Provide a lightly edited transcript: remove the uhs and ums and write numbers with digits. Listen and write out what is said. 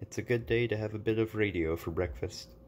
it's a good day to have a bit of radio for breakfast.